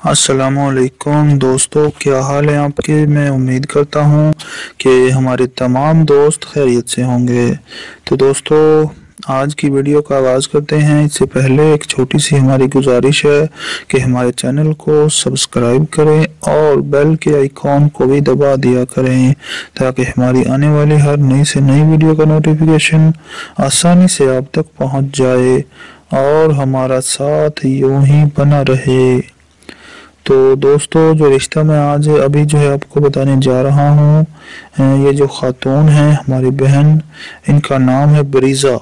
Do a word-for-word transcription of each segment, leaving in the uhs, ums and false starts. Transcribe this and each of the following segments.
السلام علیکم دوستو، کیا حال ہے آپ کے؟ میں امید کرتا ہوں کہ ہمارے تمام دوست خیریت سے ہوں گے۔ تو دوستو، آج کی ویڈیو کا آغاز کرتے ہیں۔ اس سے پہلے ایک چھوٹی سی ہماری گزارش ہے کہ ہمارے چینل کو سبسکرائب کریں اور بیل کے آئیکن کو بھی دبا دیا کریں تاکہ ہماری آنے والی ہر نئی سے نئی ویڈیو کا نوٹیفیکیشن آسانی سے آپ تک پہنچ جائے اور ہمارا ساتھ یوں ہی بنا رہے۔ تو دوستو، جو رشتہ میں آج ابھی جو ہے آپ کو بتانے جا رہا ہوں، یہ جو خاتون ہیں ہماری بہن، ان کا نام ہے بریزہ۔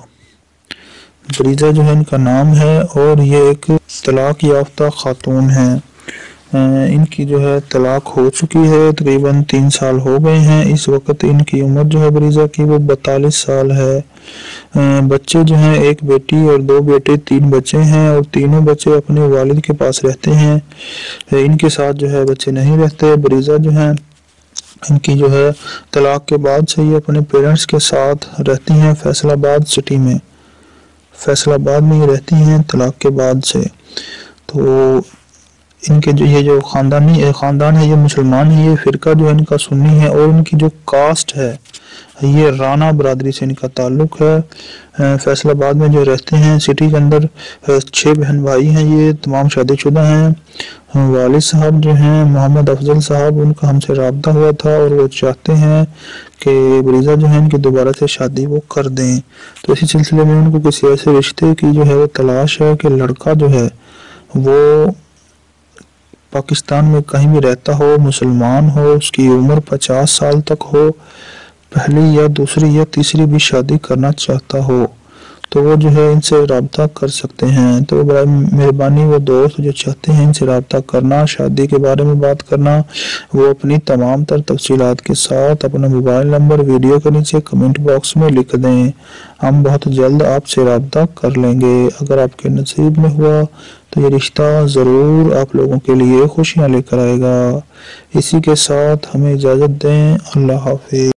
بریزہ جو ہے ان کا نام ہے اور یہ ایک طلاق یافتہ خاتون ہیں۔ ان کی جو ہے طلاق ہو چکی ہے، تقریباً تین سال ہو گئے ہیں۔ اس وقت ان کی عمر جو ہے بریزہ کی وہ بتالیس سال ہے۔ بچے جو ہیں ایک بیٹی اور دو بیٹے، تین بچے ہیں اور تینوں بچے اپنے والد کے پاس رہتے ہیں۔ ان کے ساتھ جو ہے بچے نہیں رہتے۔ بریزہ جو ہیں ان کی جو ہے طلاق کے بعد سے یہ اپنے پیرنٹس کے ساتھ رہتی ہیں فیصل آباد سٹی میں۔ فیصل آباد میں یہ رہتی ہیں طلاق کے بعد سے۔ تو ان کے جو یہ جو خاندانی خاندان ہے یہ مسلمان ہے، یہ فرقہ جو ہے ان کا سنی ہے اور ان کی جو کاسٹ ہے یہ رانا برادری سے ان کا تعلق ہے۔ فیصل آباد میں جو رہتے ہیں سٹی کے اندر، چھ بہن بھائی ہیں، یہ تمام شادی شدہ ہیں۔ والد صاحب جو ہیں محمد افضل صاحب، ان کا ہم سے رابطہ ہوا تھا اور وہ چاہتے ہیں کہ بریزہ جو ہے ان کی دوبارہ سے شادی وہ کر دیں۔ تو اسی سلسلے میں ان کو کسی ایسے رشتے کی جو ہے وہ تلاش ہے کہ لڑکا جو ہے وہ پاکستان میں کہیں بھی رہتا ہو، مسلمان ہو، اس کی عمر پچاس سال تک ہو، پہلی یا دوسری یا تیسری بھی شادی کرنا چاہتا ہو تو وہ جو ہے ان سے رابطہ کر سکتے ہیں۔ تو برائے مہربانی وہ دوست جو چاہتے ہیں ان سے رابطہ کرنا، شادی کے بارے میں بات کرنا، وہ اپنی تمام تر تفصیلات کے ساتھ اپنا موبائل نمبر ویڈیو کے نیچے کمنٹ باکس میں لکھ دیں۔ ہم بہت جلد آپ سے رابطہ کر لیں گے۔ اگر آپ کے نصیب میں ہوا تو یہ رشتہ ضرور آپ لوگوں کے لیے خوشیاں لے کر آئے گا۔ اسی کے ساتھ ہمیں اجازت دیں۔ اللہ حافظ۔